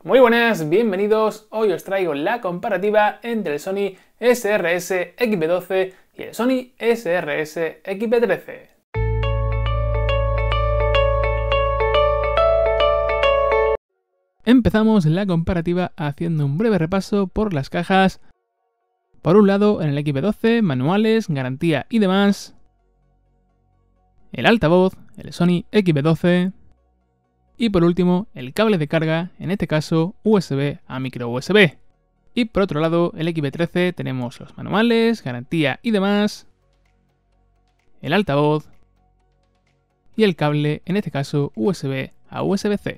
Muy buenas, bienvenidos. Hoy os traigo la comparativa entre el Sony SRS XB12 y el Sony SRS XB13. Empezamos la comparativa haciendo un breve repaso por las cajas. Por un lado, en el XB12, manuales, garantía y demás. El altavoz, el Sony XB12. Y por último, el cable de carga, en este caso USB a micro USB. Y por otro lado, el XB13 tenemos los manuales, garantía y demás, el altavoz y el cable, en este caso USB a USB-C.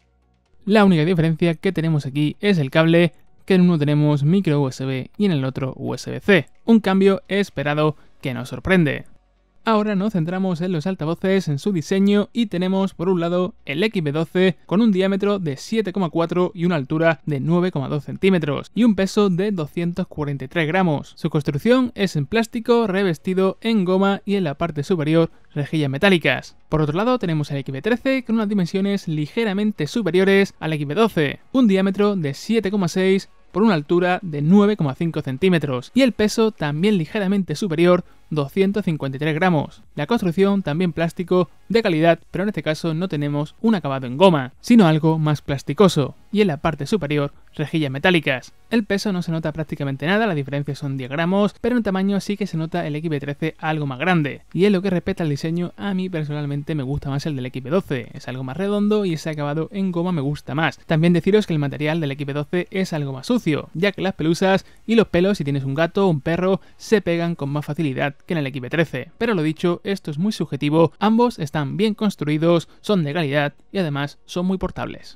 La única diferencia que tenemos aquí es el cable, que en uno tenemos micro USB y en el otro USB-C. Un cambio esperado que nos sorprende. Ahora nos centramos en los altavoces, en su diseño, y tenemos por un lado el XB12 con un diámetro de 7,4 y una altura de 9,2 centímetros y un peso de 243 gramos. Su construcción es en plástico revestido en goma y en la parte superior rejillas metálicas. Por otro lado tenemos el XB13 con unas dimensiones ligeramente superiores al XB12, un diámetro de 7,6 por una altura de 9,5 centímetros y el peso también ligeramente superior, 253 gramos. La construcción también plástico de calidad, pero en este caso no tenemos un acabado en goma, sino algo más plasticoso, y en la parte superior rejillas metálicas. El peso no se nota prácticamente nada, las diferencias son 10 gramos, pero en tamaño sí que se nota el XB13 algo más grande. Y en lo que respecta al diseño, a mí personalmente me gusta más el del XB12, es algo más redondo y ese acabado en goma me gusta más. También deciros que el material del XB12 es algo más sucio, ya que las pelusas y los pelos, si tienes un gato o un perro, se pegan con más facilidad que en el XB13. Pero lo dicho, esto es muy subjetivo, ambos están bien construidos, son de calidad y además son muy portables.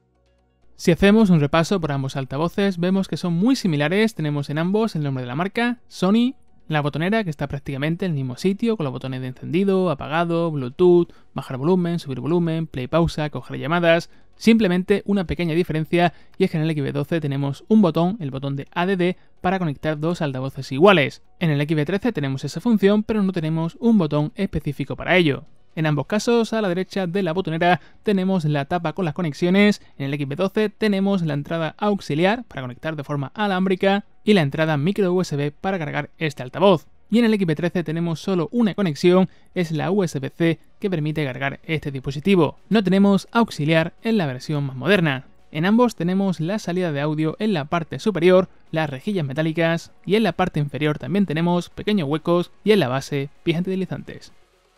Si hacemos un repaso por ambos altavoces, vemos que son muy similares. Tenemos en ambos el nombre de la marca, Sony, la botonera que está prácticamente en el mismo sitio, con los botones de encendido, apagado, Bluetooth, bajar volumen, subir volumen, play pausa, coger llamadas. Simplemente una pequeña diferencia, y es que en el XB12 tenemos un botón, el botón de ADD, para conectar dos altavoces iguales. En el XB13 tenemos esa función, pero no tenemos un botón específico para ello. En ambos casos, a la derecha de la botonera tenemos la tapa con las conexiones. En el XB12 tenemos la entrada auxiliar para conectar de forma alámbrica y la entrada micro USB para cargar este altavoz. Y en el XB13 tenemos solo una conexión, es la USB-C, que permite cargar este dispositivo. No tenemos auxiliar en la versión más moderna. En ambos tenemos la salida de audio en la parte superior, las rejillas metálicas, y en la parte inferior también tenemos pequeños huecos y en la base pies antideslizantes.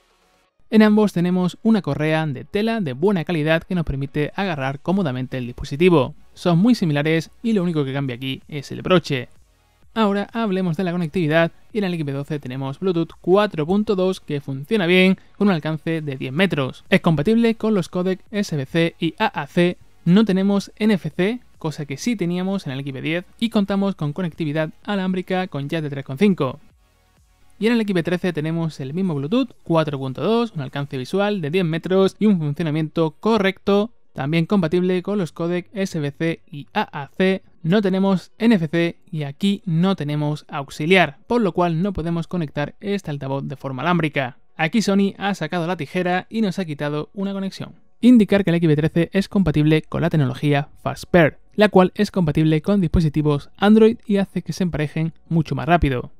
En ambos tenemos una correa de tela de buena calidad que nos permite agarrar cómodamente el dispositivo. Son muy similares y lo único que cambia aquí es el broche. Ahora hablemos de la conectividad, y en el XB12 tenemos Bluetooth 4.2 que funciona bien con un alcance de 10 metros. Es compatible con los códecs SBC y AAC, no tenemos NFC, cosa que sí teníamos en el XB10, y contamos con conectividad alámbrica con jack de 3.5. Y en el XB13 tenemos el mismo Bluetooth 4.2, un alcance visual de 10 metros y un funcionamiento correcto, también compatible con los códecs SBC y AAC. No tenemos NFC y aquí no tenemos auxiliar, por lo cual no podemos conectar este altavoz de forma alámbrica. Aquí Sony ha sacado la tijera y nos ha quitado una conexión. Indicar que el XB13 es compatible con la tecnología FastPair, la cual es compatible con dispositivos Android y hace que se emparejen mucho más rápido.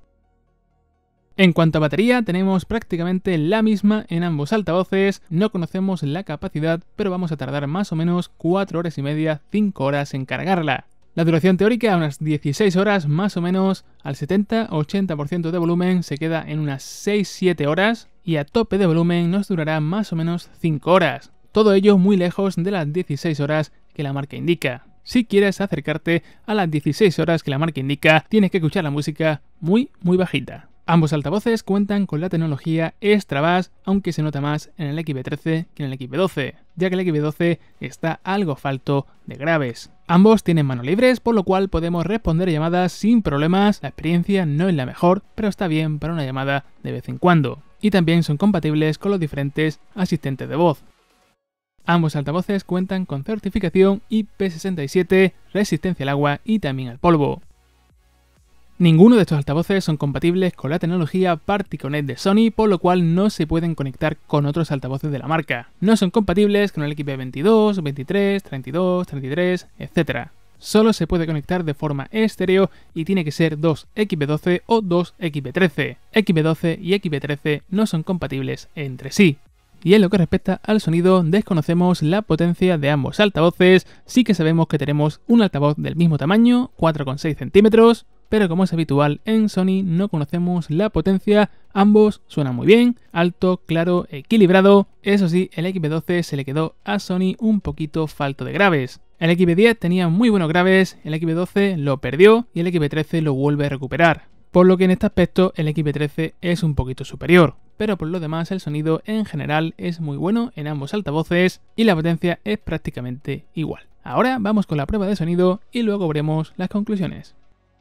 En cuanto a batería, tenemos prácticamente la misma en ambos altavoces. No conocemos la capacidad, pero vamos a tardar más o menos 4 horas y media, 5 horas en cargarla. La duración teórica, unas 16 horas más o menos, al 70-80% de volumen se queda en unas 6-7 horas y a tope de volumen nos durará más o menos 5 horas. Todo ello muy lejos de las 16 horas que la marca indica. Si quieres acercarte a las 16 horas que la marca indica, tienes que escuchar la música muy bajita. Ambos altavoces cuentan con la tecnología Extra Bass, aunque se nota más en el XB13 que en el XB12, ya que el XB12 está algo falto de graves. Ambos tienen manos libres, por lo cual podemos responder llamadas sin problemas. La experiencia no es la mejor, pero está bien para una llamada de vez en cuando. Y también son compatibles con los diferentes asistentes de voz. Ambos altavoces cuentan con certificación IP67, resistencia al agua y también al polvo. Ninguno de estos altavoces son compatibles con la tecnología Party-Connect de Sony, por lo cual no se pueden conectar con otros altavoces de la marca. No son compatibles con el XP22, 23, 32, 33, etc. Solo se puede conectar de forma estéreo y tiene que ser dos XP12 o dos XP13. XP12 y XP13 no son compatibles entre sí. Y en lo que respecta al sonido, desconocemos la potencia de ambos altavoces, sí que sabemos que tenemos un altavoz del mismo tamaño, 4,6 centímetros, pero como es habitual en Sony no conocemos la potencia, ambos suenan muy bien, alto, claro, equilibrado. Eso sí, el XP12 se le quedó a Sony un poquito falto de graves. El XP10 tenía muy buenos graves, el XP12 lo perdió y el XP13 lo vuelve a recuperar, por lo que en este aspecto el XP13 es un poquito superior, pero por lo demás el sonido en general es muy bueno en ambos altavoces y la potencia es prácticamente igual. Ahora vamos con la prueba de sonido y luego veremos las conclusiones.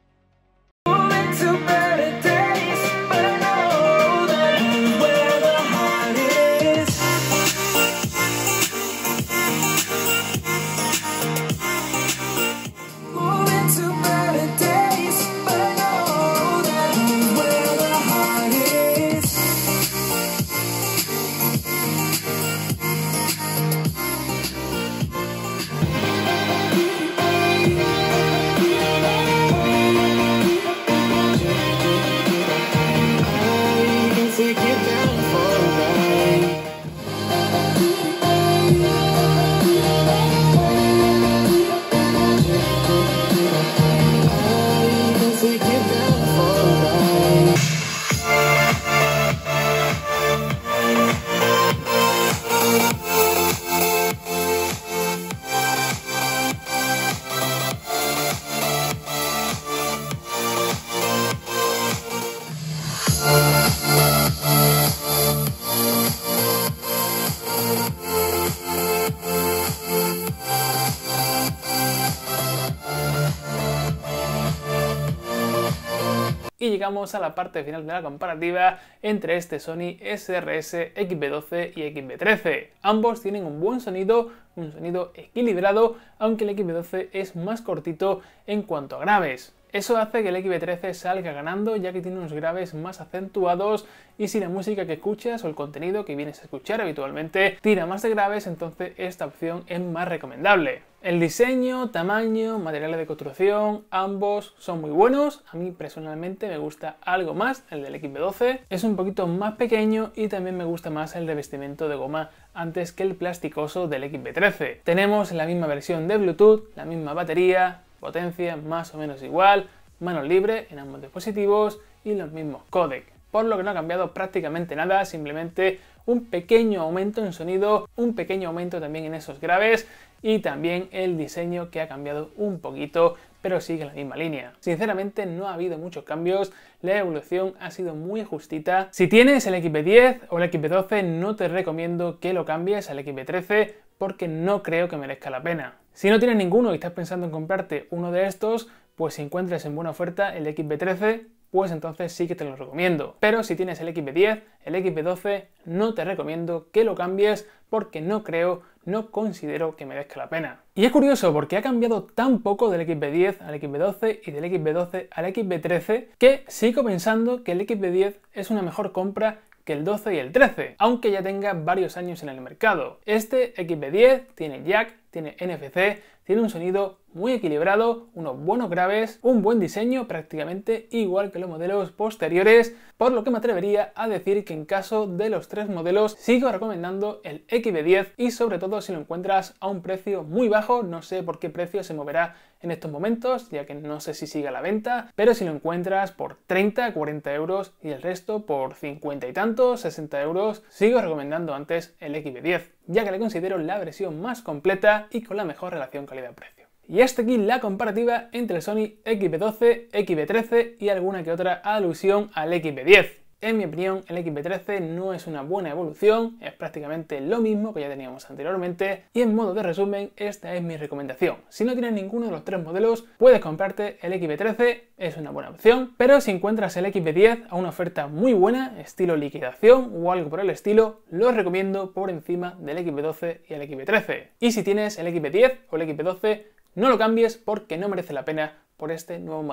Y llegamos a la parte final de la comparativa entre este Sony SRS XP12 y XP13. Ambos tienen un buen sonido, un sonido equilibrado, aunque el XP12 es más cortito en cuanto a graves. Eso hace que el XP13 salga ganando, ya que tiene unos graves más acentuados, y si la música que escuchas o el contenido que vienes a escuchar habitualmente tira más de graves, entonces esta opción es más recomendable. El diseño, tamaño, materiales de construcción, ambos son muy buenos. A mí personalmente me gusta algo más el del XP12, es un poquito más pequeño y también me gusta más el revestimiento de goma antes que el plasticoso del XP13. Tenemos la misma versión de Bluetooth, la misma batería, potencia más o menos igual, manos libres en ambos dispositivos y los mismos códecs, por lo que no ha cambiado prácticamente nada, simplemente un pequeño aumento en sonido, un pequeño aumento también en esos graves y también el diseño que ha cambiado un poquito, pero sigue en la misma línea. Sinceramente no ha habido muchos cambios, la evolución ha sido muy justita. Si tienes el XP10 o el XP12 no te recomiendo que lo cambies al XP13 porque no creo que merezca la pena. Si no tienes ninguno y estás pensando en comprarte uno de estos, pues si encuentras en buena oferta el XP13, pues entonces sí que te lo recomiendo. Pero si tienes el XP10, el XP12, no te recomiendo que lo cambies porque no considero que merezca la pena. Y es curioso porque ha cambiado tan poco del XP10 al XP12 y del XP12 al XP13 que sigo pensando que el XP10 es una mejor compra que el 12 y el 13, aunque ya tenga varios años en el mercado. Este XP10 tiene jack, tiene NFC, tiene un sonido muy equilibrado, unos buenos graves, un buen diseño prácticamente igual que los modelos posteriores, por lo que me atrevería a decir que en caso de los tres modelos sigo recomendando el XP10 y sobre todo si lo encuentras a un precio muy bajo. No sé por qué precio se moverá en estos momentos, ya que no sé si sigue a la venta, pero si lo encuentras por 30, 40 euros y el resto por 50 y tantos, 60 euros, sigo recomendando antes el XP10, ya que le considero la versión más completa y con la mejor relación calidad-precio. Y hasta aquí la comparativa entre el Sony XP12, XP13 y alguna que otra alusión al XP10. En mi opinión, el XP13 no es una buena evolución, es prácticamente lo mismo que ya teníamos anteriormente, y en modo de resumen, esta es mi recomendación. Si no tienes ninguno de los tres modelos, puedes comprarte el XP13, es una buena opción, pero si encuentras el XP10 a una oferta muy buena, estilo liquidación o algo por el estilo, lo recomiendo por encima del XP12 y el XP13. Y si tienes el XP10 o el XP12, no lo cambies porque no merece la pena por este nuevo modelo.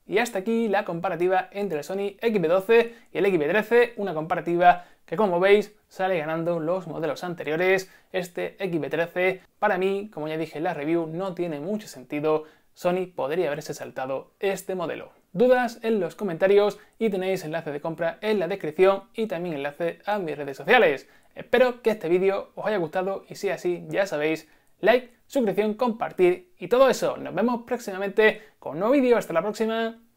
Y hasta aquí la comparativa entre el Sony XB12 y el XB13, una comparativa que, como veis, sale ganando los modelos anteriores. Este XB13, para mí, como ya dije en la review, no tiene mucho sentido. Sony podría haberse saltado este modelo. Dudas en los comentarios y tenéis enlace de compra en la descripción y también enlace a mis redes sociales. Espero que este vídeo os haya gustado y si es así, ya sabéis, like, suscripción, compartir y todo eso. Nos vemos próximamente con un nuevo vídeo. Hasta la próxima.